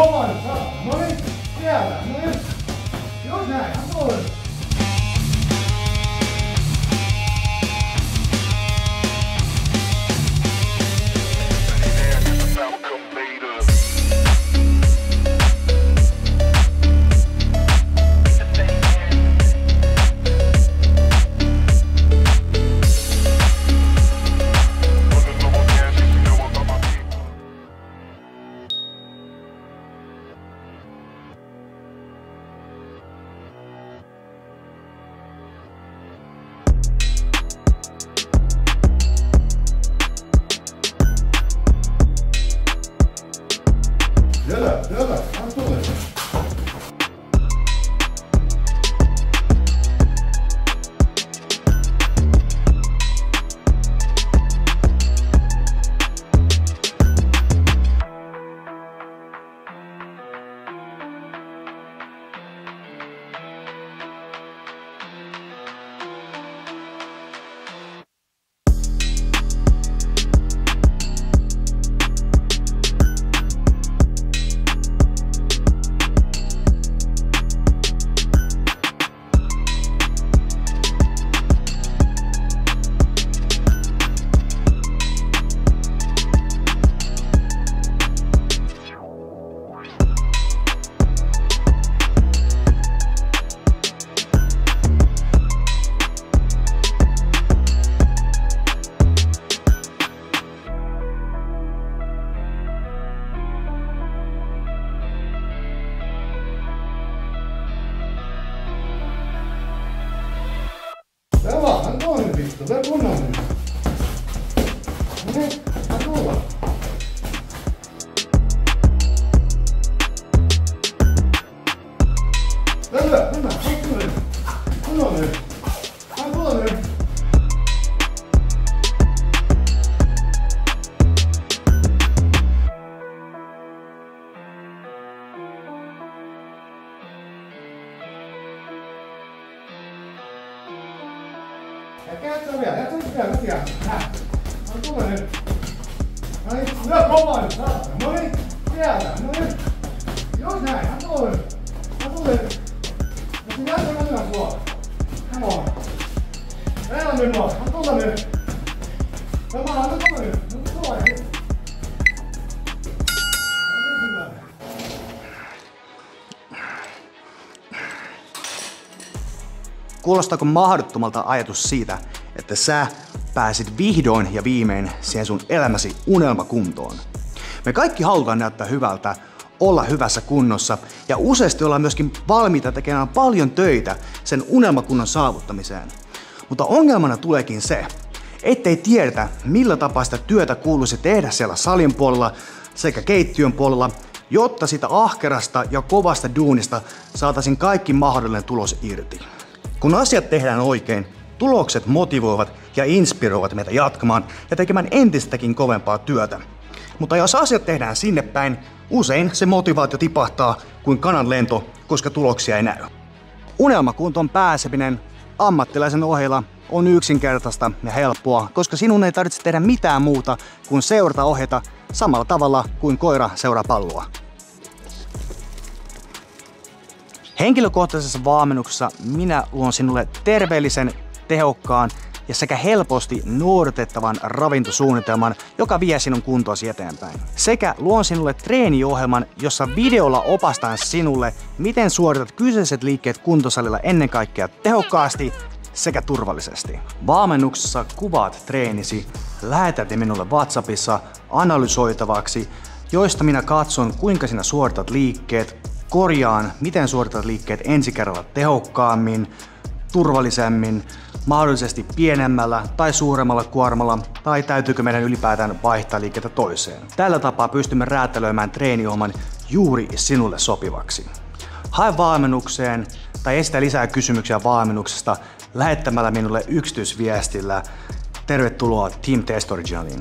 kova nyt saada. Noin, sieltä, noin. Just näin, noin. Hyvä, anna tulla. Hyvä, anna nyt vittu, tää kunnollinen. No niin, anna tulla. Hyvä, anna tulla nyt. Kunnollinen. Anna tulla nyt. Ja käyttää vielä, vielä. Nää. Anna tulla nyt. Noin, hyvä kova nyt, saada. Noin, sieltä, noin. Just näin, anna tulla nyt. Anna tulla nyt. Ja sinä jättä mennään tuolla. Come on. Meillä on minua, anna tulla nyt. Tämä anna tulla nyt. Anna tulla nyt. Kuulostaako mahdottomalta ajatus siitä, että sä pääsit vihdoin ja viimein siihen sun elämäsi unelmakuntoon? Me kaikki halutaan näyttää hyvältä, olla hyvässä kunnossa ja useasti ollaan myöskin valmiita tekemään paljon töitä sen unelmakunnon saavuttamiseen. Mutta ongelmana tuleekin se, ettei tiedetä millä tapaa sitä työtä kuuluisi tehdä siellä salin puolella sekä keittiön puolella, jotta sitä ahkerasta ja kovasta duunista saataisiin kaikki mahdollinen tulos irti. Kun asiat tehdään oikein, tulokset motivoivat ja inspiroivat meitä jatkamaan ja tekemään entistäkin kovempaa työtä. Mutta jos asiat tehdään sinne päin, usein se motivaatio tipahtaa kuin kanan lento, koska tuloksia ei näy. Unelmakuntoon pääseminen ammattilaisen ohella on yksinkertaista ja helppoa, koska sinun ei tarvitse tehdä mitään muuta kuin seurata ohjeita samalla tavalla kuin koira seuraa palloa. Henkilökohtaisessa valmennuksessa minä luon sinulle terveellisen, tehokkaan ja sekä helposti noudatettavan ravintosuunnitelman, joka vie sinun kuntoasi eteenpäin. Sekä luon sinulle treeniohjelman, jossa videolla opastan sinulle, miten suoritat kyseiset liikkeet kuntosalilla ennen kaikkea tehokkaasti sekä turvallisesti. Valmennuksessa kuvaat treenisi, lähetät ne minulle WhatsAppissa analysoitavaksi, joista minä katson, kuinka sinä suoritat liikkeet, korjaan, miten suoritat liikkeet ensi kerralla tehokkaammin, turvallisemmin, mahdollisesti pienemmällä tai suuremmalla kuormalla, tai täytyykö meidän ylipäätään vaihtaa liikettä toiseen. Tällä tapaa pystymme räätälöimään treeniohjelman juuri sinulle sopivaksi. Hae valmennukseen tai esitä lisää kysymyksiä valmennuksesta lähettämällä minulle yksityisviestillä. Tervetuloa Team Test Originaliin.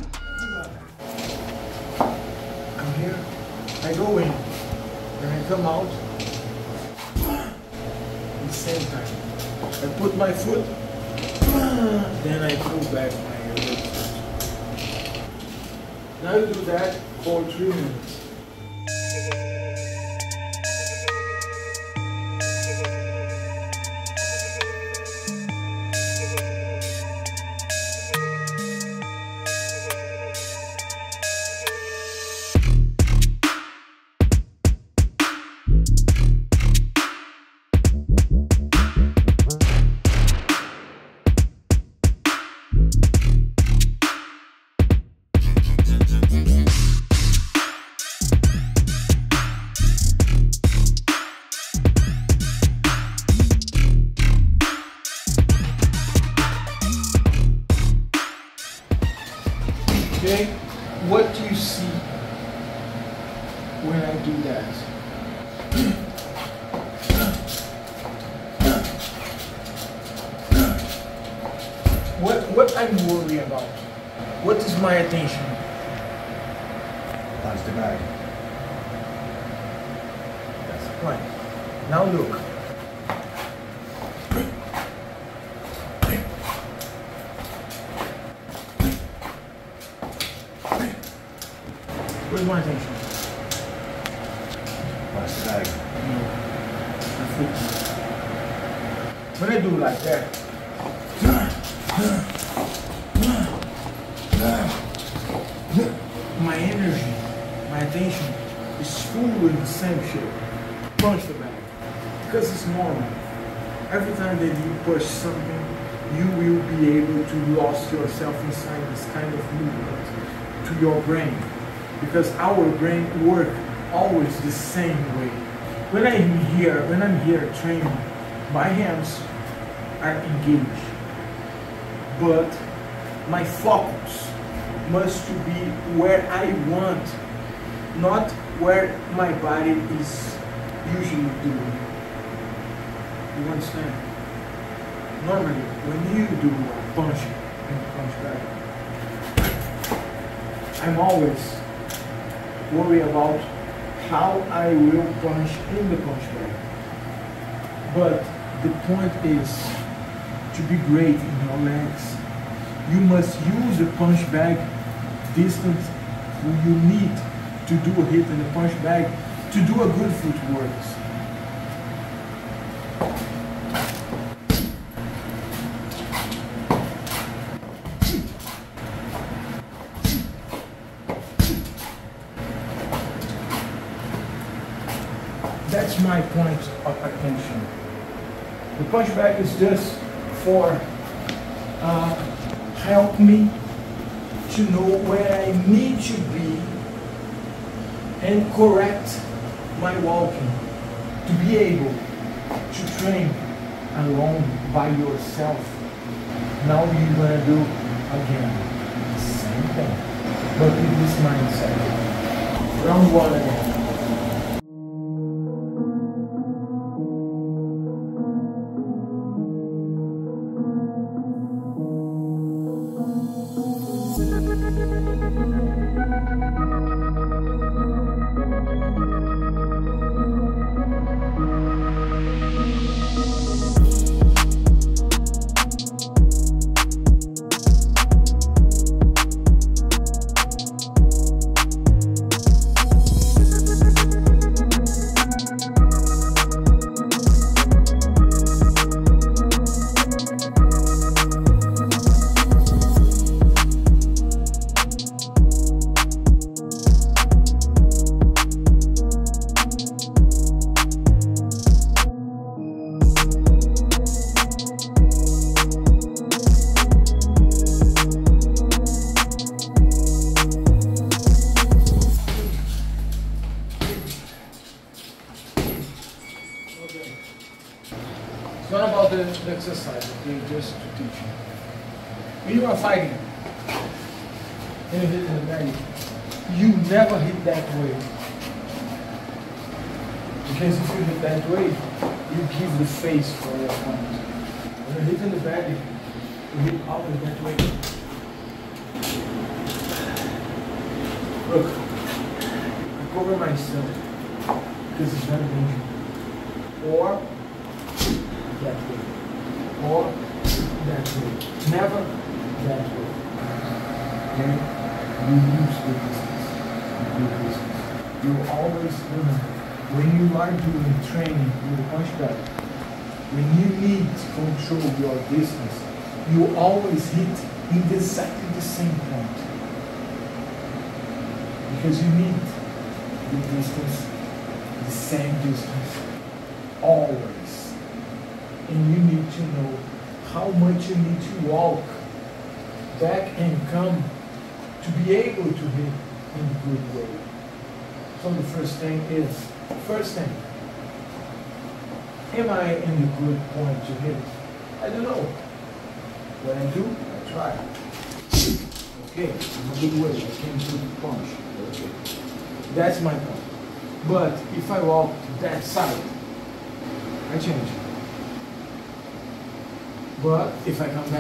I'm here. I go in. Then I come out. At the same time. I put my foot. Then I pull back my leg. Now you do that for 3 minutes. do that. What I'm worried about? What is my attention? Punch the bag. That's the point. Now look. Where's my attention? Punch the bag. When I do like that, my energy, my attention is full in the same shape. Punch the bag. Because it's normal. Every time that you push something, you will be able to lose yourself inside this kind of movement to your brain. Because our brain works always the same way. When I'm here training, my hands are engaged. But my focus must be where I want, not where my body is usually doing. You understand? Normally, when you do a punch in the punch bag, I'm always worried about how I will punch in the punch bag. But the point is to be great in your legs. You must use the punch bag distance you need to do a hit in the punch bag to do a good footwork. That's my point of attention. The punch bag is just for help me to know where I need to be and correct my walking, to be able to train alone by yourself. Now you're gonna do again the same thing, but with this mindset. Round one again. It's not about the exercise, okay, just to teach you. When you are fighting and you hit in the bag, you never hit that way. Because if you hit that way, you give the face for your opponent. When you hit in the bag, you hit always that way. Look, I cover myself because it's very dangerous. Or that way, or that way, never that way. Okay? You use the distance. You always remember, when you are doing training with a punch bag, when you need to control your distance, you always hit in exactly the same point. Because you need the distance, the same distance, always. And you need to know how much you need to walk back and come to be able to hit in a good way. So the first thing is, am I in the good point to hit? I don't know. When I do, I try. Okay, in a good way, I can do the punch. Okay. That's my point. But if I walk to that side, I change. But if I come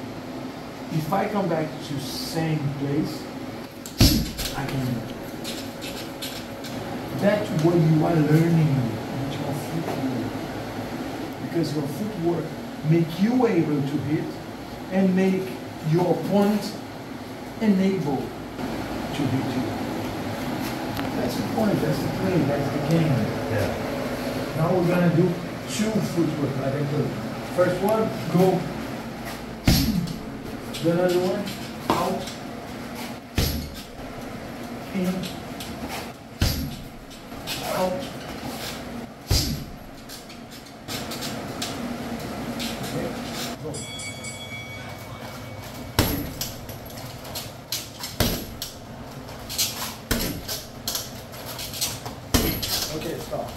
back to same place, I can. That's what you are learning with your footwork. Because your footwork make you able to hit and make your opponent unable to hit you. That's the point, that's the play, that's the game. Yeah. Now we're gonna do 2 footwork like I told you. First one, go. The other one, out. In. Out. Okay, go. Okay, stop.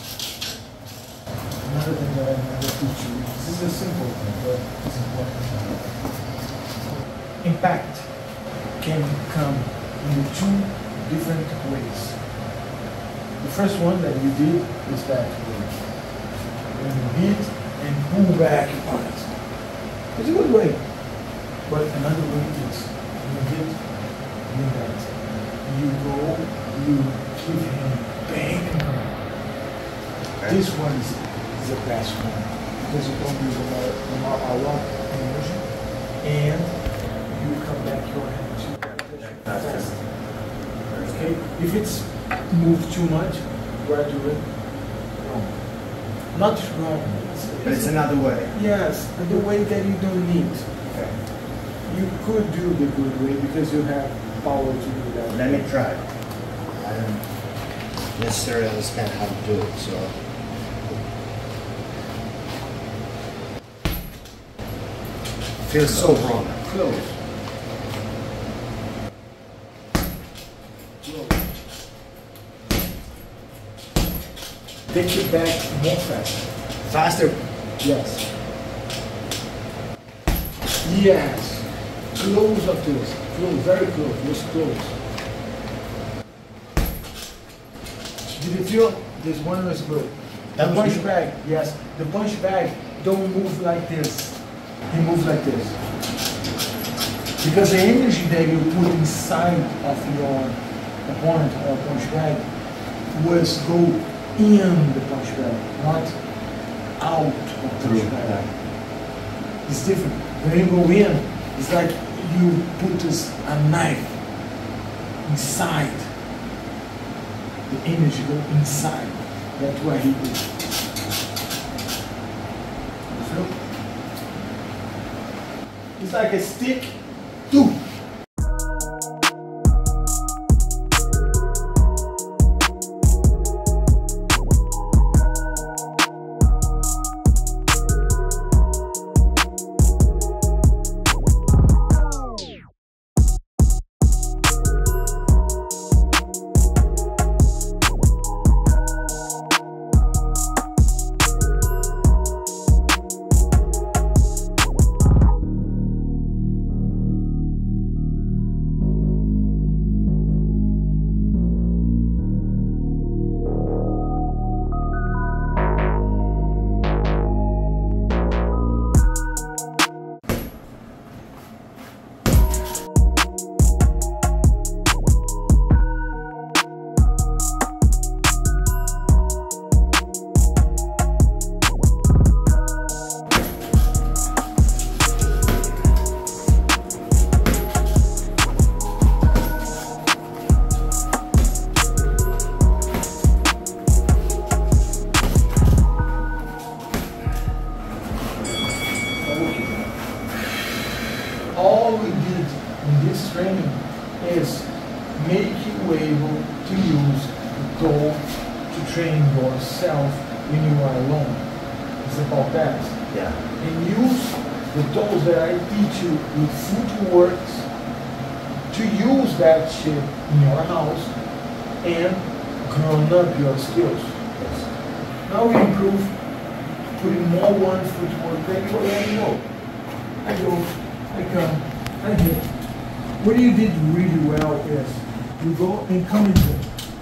Another thing that I never teach you, this is a simple thing, but it's important. Impact can come in 2 different ways. The first one that you did is that way. When you hit and pull back on it. It's a good way. But another way is when you hit, you that. You go, you give him bang. Okay. This one is the best one because you don't use a lot of energy and you come back your hand to fast. Okay? If it's moved too much, gradually wrong. Not wrong. But it's another way. Yes, the way that you don't need. Okay. You could do the good way because you have power to do that. Let me try. I don't necessarily understand how to do it, so. Feels so wrong. Close. Take it back more fast. Faster. Yes. Yes. Close up to this. Close, very close. Just close. Did you feel this one was good? That The was punch good. bag, yes. The punch bag don't move like this. He moves like this. Because the energy that you put inside of your opponent or punch bag was go in the punch bag, not out of the punch bag. It's different. When you go in, it's like you put a knife inside. The energy go inside. That's why he did. You feel? It's like a stick. Two. All we did in this training is make you able to use the tool to train yourself when you are alone. It's about that. Yeah. And use the tools that I teach you with footwork to use that shit in your house and grow up your skills. Yes. Now we improve, putting more one footwork that you already know. I go, I come, I hit. What you did really well is you go and come into it.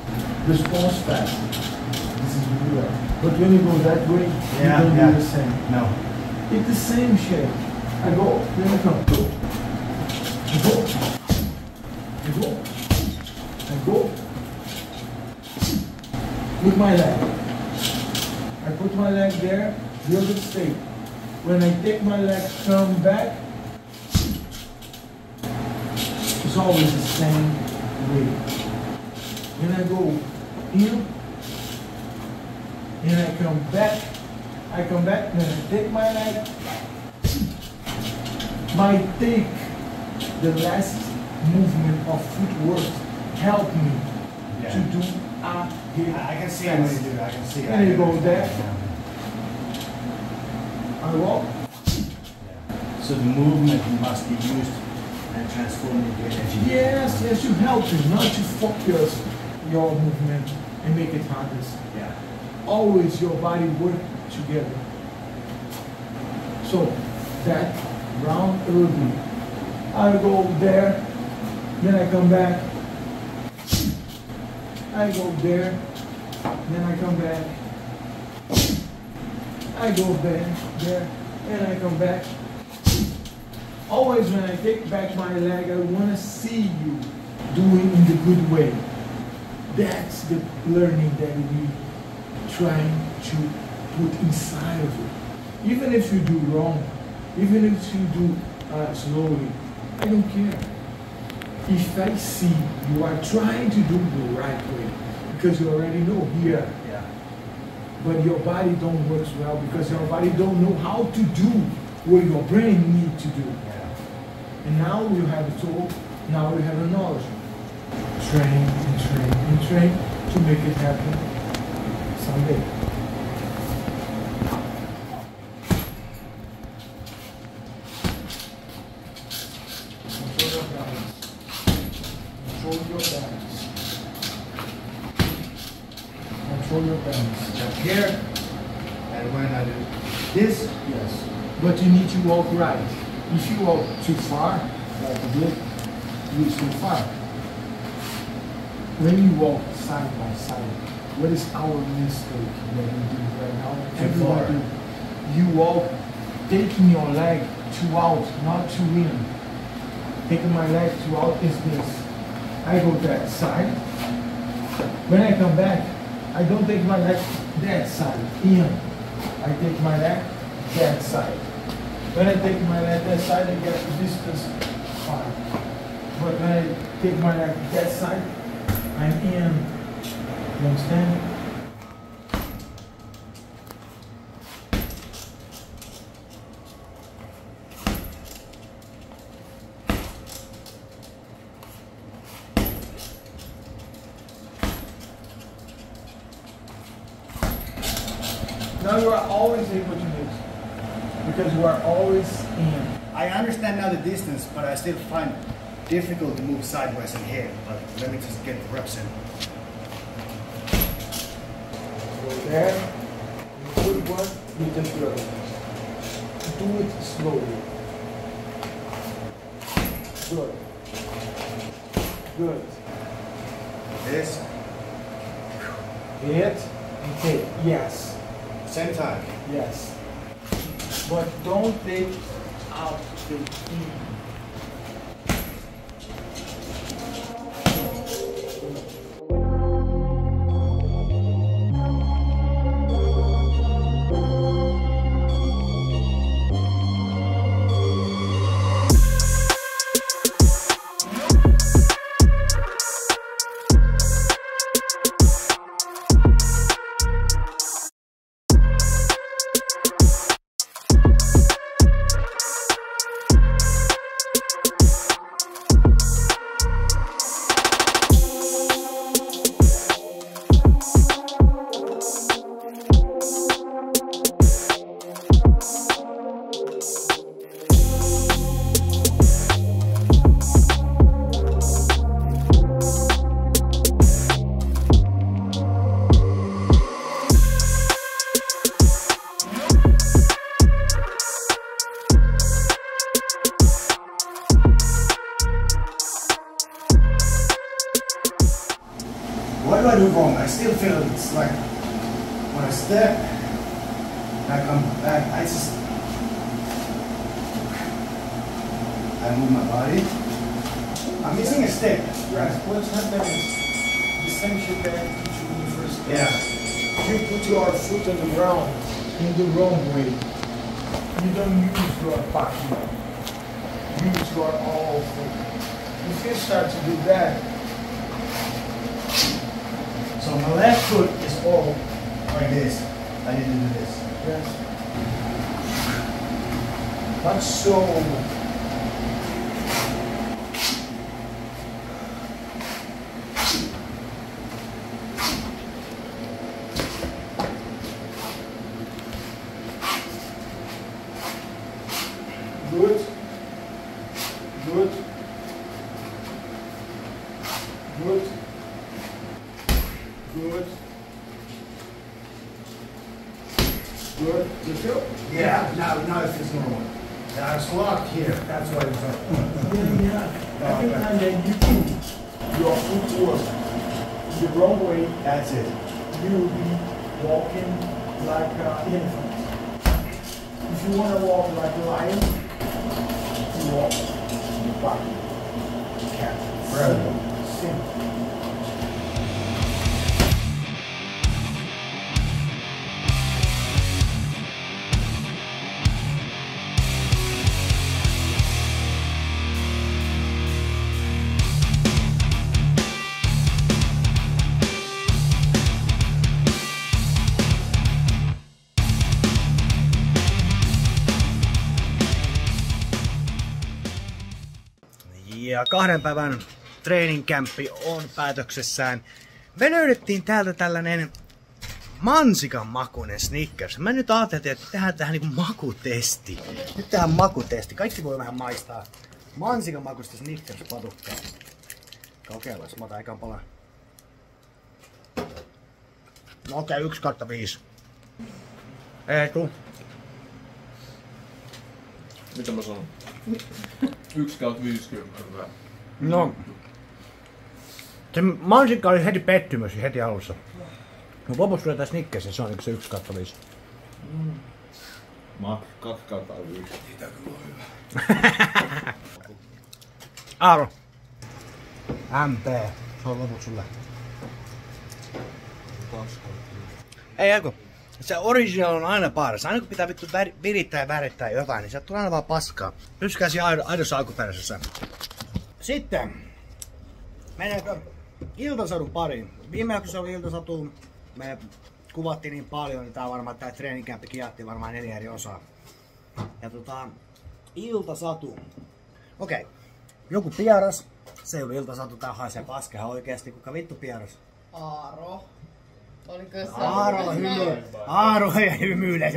response fast. This is really well. But when you go that way, Yeah, you don't yeah. do the same. No. It's the same shape. I go, then I come. Go. I go. I go. I go. With my leg. I put my leg there, build it straight. When I take my leg, come back, it's always the same way. Then I go in, and I come back, then I take my leg, take the last movement of footwork help me to do a hip I can see it when you do it. I can see it. And you go there. I walk. So the movement must be used and transformed into energy. Yes, yes, you help you not to focus your movement and make it hardest. Yeah. Always your body work together. So that round early. I go there, then I come back. I go there, then I come back. I go there, and I come back. Always when I take back my leg, I want to see you doing in the good way. That's the learning that we trying to put inside of it. Even if you do wrong, even if you do slowly, I don't care. If I see you are trying to do the right way, because you already know here, Yeah. but your body don't work well because your body don't know how to do what your brain need to do. Yeah. And now you have a tool, now you have a knowledge. Train and train and train to make it happen someday. Control your balance. Control your balance. Control your balance. Jump here, and when I do this, Yes. But you need to walk right. If you walk too far, like a bit, it's too far. When you walk side by side, what is our mistake that we do right now? Everyone far. do. You walk taking your leg too out, not too in. Taking my leg too out is this. I go that side. When I come back, I don't take my leg that side, in. I take my leg that side. When I take my leg that side, I get the distance fine. But when I take my leg that side, I'm in. You understand? Now you are always able to mix because you are always in. I understand now the distance, but I still find difficult to move sideways and here. But let me just get the reps in. Go there. Good one. You just go. Do it slowly. Good. Good. This, Hit and take. Yes. same time. Yes. But don't take out the in. like when I step, I come back, I move my body. I'm missing a step. Right. What's happening is the same shit that I teach you in the first class. Yeah. You put your foot on the ground in the wrong way. You don't use your partner. Use your all foot. If you start to do that, So my left foot is all like this. I need to do this. yes. Not so. Good. Good. Good. Good. Good. You feel? Yeah, now it feels normal. I was locked here. That's why it's up. Yeah. Every time that you put your footwork the wrong way, That's it. you will be walking like an elephant. If you want to walk like a lion, you walk the back. Cat. Forever. Simple. Ja 2 päivän treeningkämppi on päätöksessään. Me löydettiin täältä tällainen mansikan makuinen Snickers. Mä nyt ajattelin, että tehdään tähän niinku makutesti. Nyt tehdään makutesti. Kaikki voi vähän maistaa mansikan makuista Snickers-patukkaa. Kokeillaan, mä otan ekan palan. No okei, 1/5. Eetu. Mitä mä sanon? 1/50. No. Se mansikka oli heti pettymys heti alussa. No lopussa tulee tää Snickers ja se on se 1/5. Mä 2/5. Aaro. MP. Se on loput sulle. Ei Jaako. Se original on aina paras. Aina kun pitää vittu virittää ja värittää jotain, niin sieltä tulee aina vaan paskaa. Pysykää siinä aidossa alkuperäisessä. Sitten. Mennäänkö iltasadun pariin? Viime jaksossa oli iltasatu. Me kuvattiin niin paljon, niin tää varmaan tää treeninkämpikin jätti varmaan 4 eri osaa. Ja iltasatu. Okei. Joku pieras. Se ei ollut iltasatu, tää haisee paskehan oikeesti. Kuka vittu pieras? Aaro. Oliko se? Aaro ei hymyile.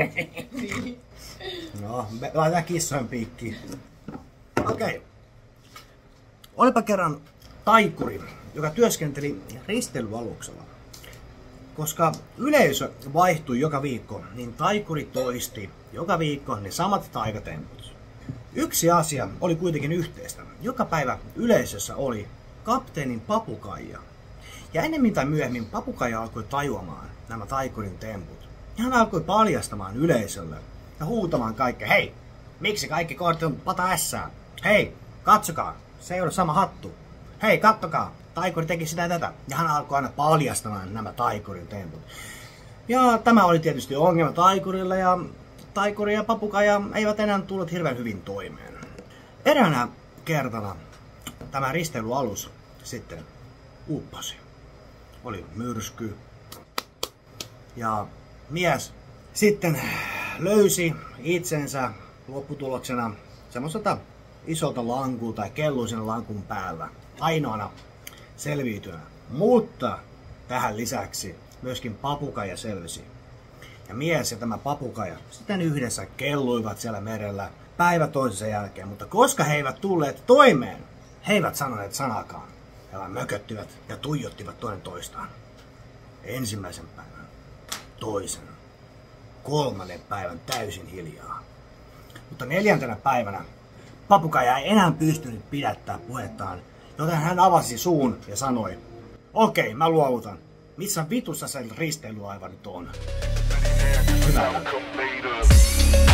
No, laitetaan kissojen piikkiin. Okei. Olipa kerran taikuri, joka työskenteli risteilyaluksella. Koska yleisö vaihtui joka viikko, niin taikuri toisti joka viikko ne samat taikatemput. Yksi asia oli kuitenkin yhteistä. Joka päivä yleisössä oli kapteenin papukaija. Ja ennemmin tai myöhemmin papukaija alkoi tajuamaan nämä taikurin temput. Ja hän alkoi paljastamaan yleisölle ja huutamaan kaikkea. Hei, miksi kaikki kortit on pata ässää? Hei, katsokaa, se ei ole sama hattu. Hei, kattokaa, taikuri teki sitä ja tätä. Ja hän alkoi aina paljastamaan nämä taikurin temput. Ja tämä oli tietysti ongelma taikurille ja taikuri ja papukaija eivät enää tulleet hirveän hyvin toimeen. Eräänä kertana tämä risteilyalus sitten upposi. Oli myrsky. Ja mies sitten löysi itsensä lopputuloksena semmoiselta isolta lankulta ja kellui sen lankun päällä. Ainoana selviytynä. Mutta tähän lisäksi myöskin papukaija selvisi. Ja mies ja tämä papukaija sitten yhdessä kelluivat siellä merellä päivä toisensa jälkeen. Mutta koska he eivät tulleet toimeen, he eivät sanoneet sanakaan. He vaan mököttivät ja tuijottivat toinen toistaan. Ensimmäisen päivän, toisen, 3. päivän täysin hiljaa. Mutta 4. päivänä papukaija ei enää pystynyt pidättää puhettaan, joten hän avasi suun ja sanoi, okei, mä luovutan. Missä vitussa se risteilyaivant on? Hyvä.